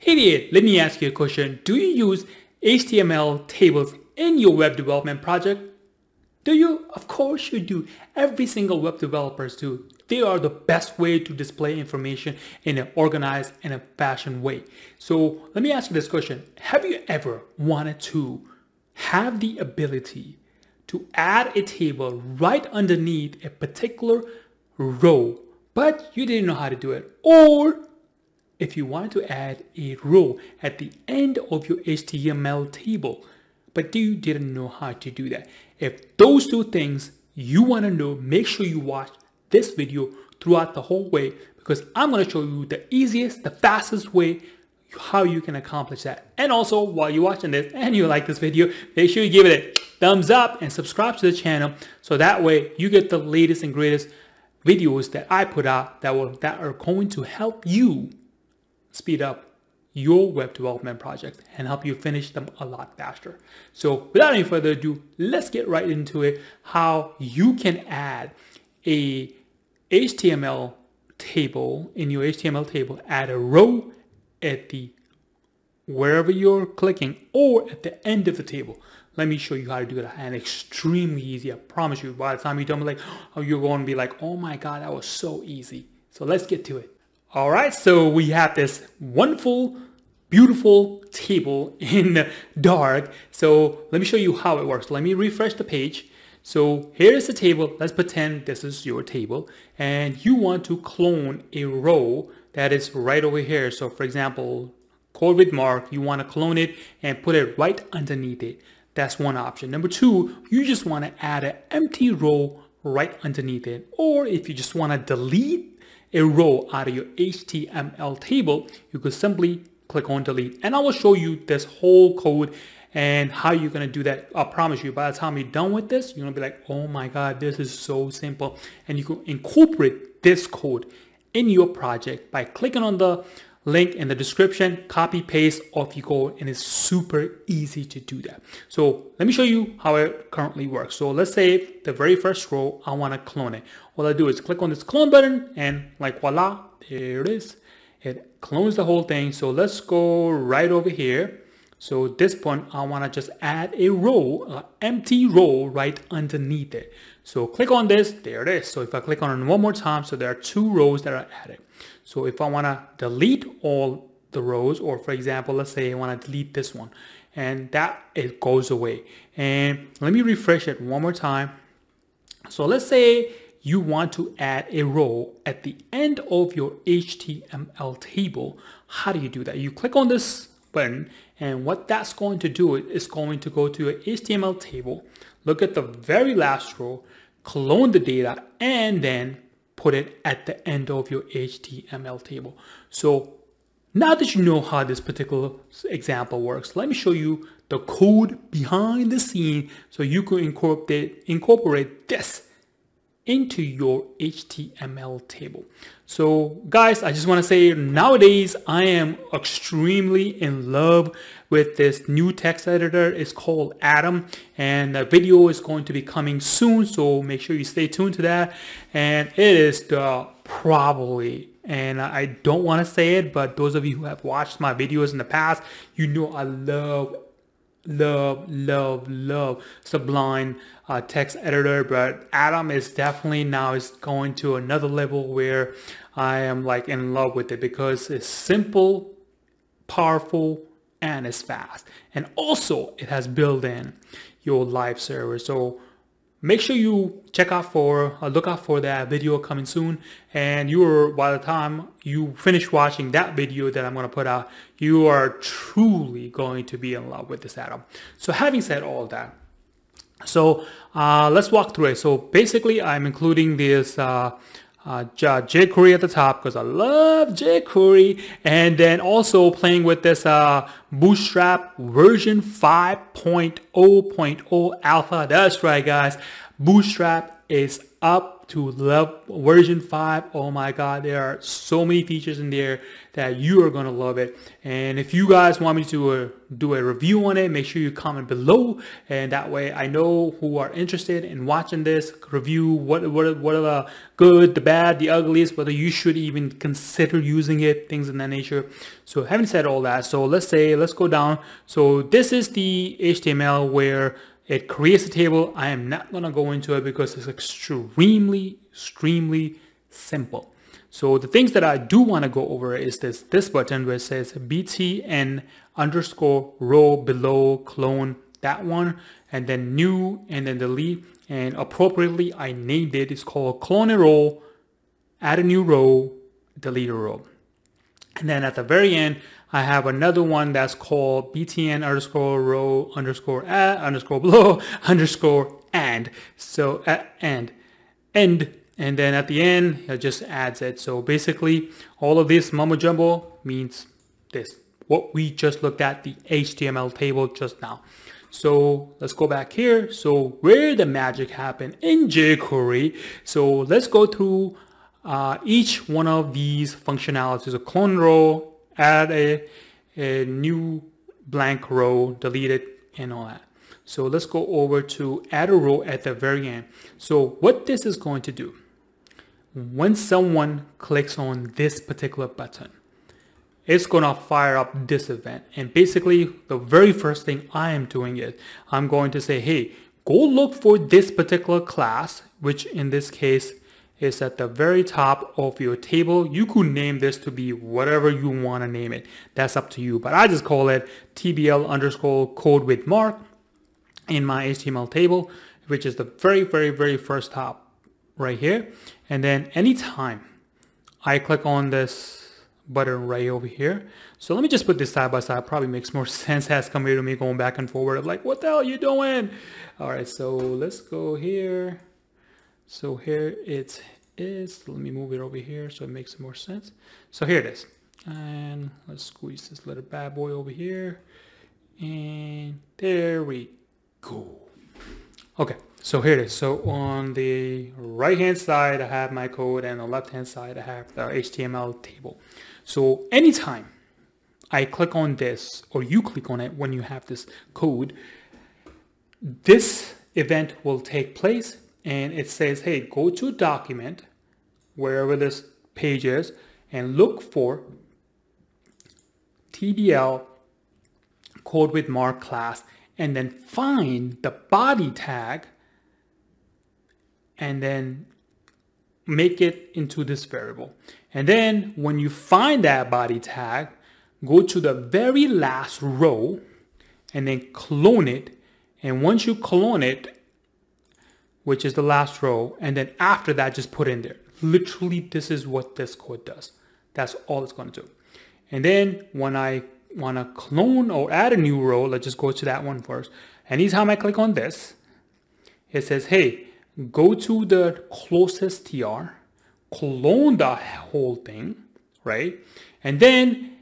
Hey there, let me ask you a question. Do you use HTML tables in your web development project? Do you? Of course you do. Every single web developers do. They are the best way to display information in an organized and a fashion way. So let me ask you this question. Have you ever wanted to have the ability to add a table right underneath a particular row, but you didn't know how to do it? Or if you wanted to add a row at the end of your HTML table, but you didn't know how to do that. If those two things you want to know, make sure you watch this video throughout the whole way, because I'm going to show you the easiest, the fastest way how you can accomplish that. And also, while you're watching this and you like this video, make sure you give it a thumbs up and subscribe to the channel, so that way you get the latest and greatest videos that I put out that are going to help you speed up your web development projects and help you finish them a lot faster. So without any further ado, let's get right into it. How you can add a HTML table in your HTML table, add a row at the wherever you're clicking or at the end of the table. Let me show you how to do that, and extremely easy. I promise you, by the time you done, like, oh, you're going to be like, oh my God, that was so easy. So let's get to it. All right, so we have this wonderful, beautiful table in dark. So let me show you how it works. Let me refresh the page. So here's the table. Let's pretend this is your table, and you want to clone a row that is right over here. So for example, COVID mark, you want to clone it and put it right underneath it. That's one option. Number two, you just want to add an empty row right underneath it. Or if you just want to delete a row out of your HTML table, you could simply click on delete. And I will show you this whole code and how you're going to do that. I promise you, by the time you're done with this, you're going to be like, oh my God, this is so simple. And you can incorporate this code in your project by clicking on the link in the description, copy paste, off you go, and it's super easy to do that. So let me show you how it currently works. So let's say the very first row, I want to clone it. All I do is click on this clone button, and like voila, there it is. It clones the whole thing. So let's go right over here. So at this point, I want to just add a row, an empty row right underneath it. So click on this, there it is. So if I click on it one more time, so there are two rows that are added. So if I want to delete all the rows, or for example, let's say I want to delete this one, and that it goes away. And let me refresh it one more time. So let's say you want to add a row at the end of your HTML table. How do you do that? You click on this button, and what that's going to do is going to go to your HTML table, look at the very last row, clone the data, and then put it at the end of your HTML table. So now that you know how this particular example works, let me show you the code behind the scene so you can incorporate this into your HTML table. So guys, I just want to say nowadays I am extremely in love with this new text editor. It's called Atom, and the video is going to be coming soon, so make sure you stay tuned to that. And it is the probably, and I don't want to say it, but those of you who have watched my videos in the past, you know I love Sublime text editor, but Atom is definitely now is going to another level where I am like in love with it, because it's simple, powerful, and it's fast, and also it has built in your live server. So make sure you look out for that video coming soon, and by the time you finish watching that video that I'm going to put out, you are truly going to be in love with this Atom. So having said all that, so let's walk through it. So basically I'm including this jQuery at the top because I love jQuery, and then also playing with this Bootstrap version 5.0.0 alpha. That's right guys, Bootstrap is up to version 5. Oh my God, there are so many features in there that you are going to love it. And if you guys want me to do a review on it, make sure you comment below, and that way I know who are interested in watching this review, what are the good, the bad, the ugliest, whether you should even consider using it, things of that nature. So having said all that, so let's go down. So this is the HTML where it creates a table. I am not going to go into it because it's extremely simple. So the things that I do want to go over is this button where it says btn underscore row below clone, that one, and then new, and then delete. And appropriately I named it. It's called clone a row, add a new row, delete a row. And then at the very end, I have another one that's called btn underscore row underscore add underscore below underscore and. So end. And then at the end, it just adds it. So basically, all of this mumbo jumbo means this, what we just looked at, the HTML table just now. So let's go back here. So where the magic happened in jQuery. So let's go through each one of these functionalities. A clone row, add a new blank row, delete it, and all that. So let's go over to add a row at the very end. So what this is going to do, when someone clicks on this particular button, it's going to fire up this event. And basically the very first thing I am doing is I'm going to say, hey, go look for this particular class, which in this case is at the very top of your table. You could name this to be whatever you want to name it. That's up to you. But I just call it TBL underscore code with mark in my HTML table, which is the very first top right here. And then anytime I click on this button right over here. So let me just put this side by side. Probably makes more sense as compared to me going back and forward. Like, what the hell are you doing? All right, so let's go here. So here it is. Let me move it over here so it makes more sense. So here it is. And let's squeeze this little bad boy over here. And there we go. Okay, so here it is. So on the right hand side, I have my code, and on the left hand side, I have the HTML table. So anytime I click on this, or you click on it when you have this code, this event will take place, and it says, hey, go to document, wherever this page is, and look for TBL code with mark class, and then find the body tag, and then make it into this variable. And then when you find that body tag, go to the very last row and then clone it. And once you clone it, which is the last row, and then after that, just put in there. Literally, this is what this code does. That's all it's going to do. And then when I want to clone or add a new row, let's just go to that one first. Anytime I click on this, it says, hey, go to the closest TR, clone the whole thing, right? And then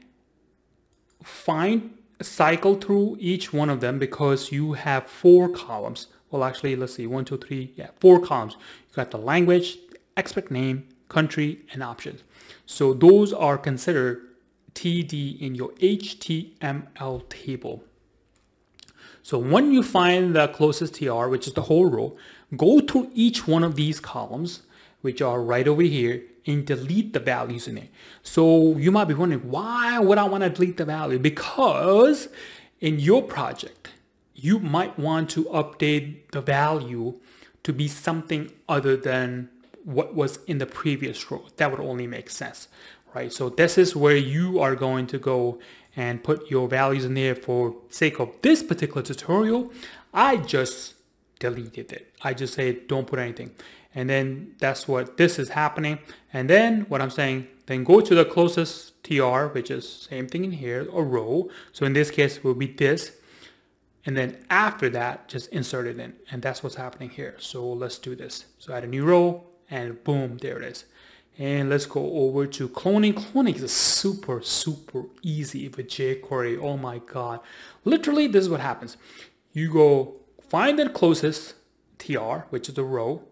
cycle through each one of them, because you have 4 columns. Well, actually, let's see, 1, 2, 3, 4 columns. You got the language, expect name, country, and options. So those are considered TD in your HTML table. So when you find the closest TR, which is the whole row, go to each one of these columns, which are right over here, and delete the values in it. So you might be wondering, why would I want to delete the value? Because in your project, you might want to update the value to be something other than what was in the previous row. That would only make sense, right? So this is where you are going to go and put your values in there. For sake of this particular tutorial, I just deleted it. I just say don't put anything. And then that's what this is happening. And then what I'm saying, then go to the closest TR, which is same thing in here, a row. So in this case, it will be this. And then after that, just insert it in. And that's what's happening here. So let's do this. So add a new row, and boom, there it is. And let's go over to cloning. Cloning is super easy with jQuery. Oh my God. Literally, this is what happens. You go find the closest TR, which is the row,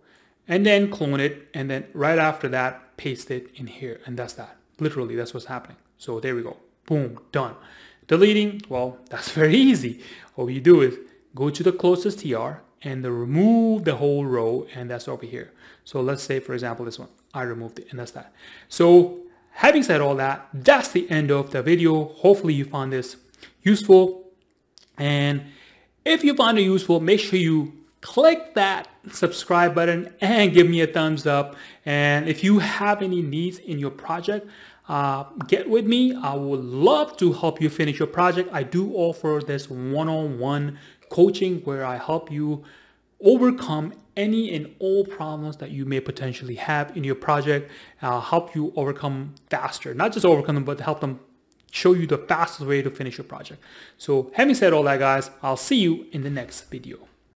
and then clone it, and then right after that, paste it in here. And that's that. Literally, that's what's happening. So there we go. Boom, done. Deleting, well, that's very easy. All you do is go to the closest TR and then remove the whole row, and that's over here. So let's say, for example, this one, I removed it, and that's that. So having said all that, that's the end of the video. Hopefully you found this useful. And if you found it useful, make sure you click that subscribe button and give me a thumbs up. And if you have any needs in your project, get with me. I would love to help you finish your project. I do offer this one-on-one coaching where I help you overcome any and all problems that you may potentially have in your project. Help you overcome faster, not just overcome them, but help them show you the fastest way to finish your project. So having said all that, guys, I'll see you in the next video.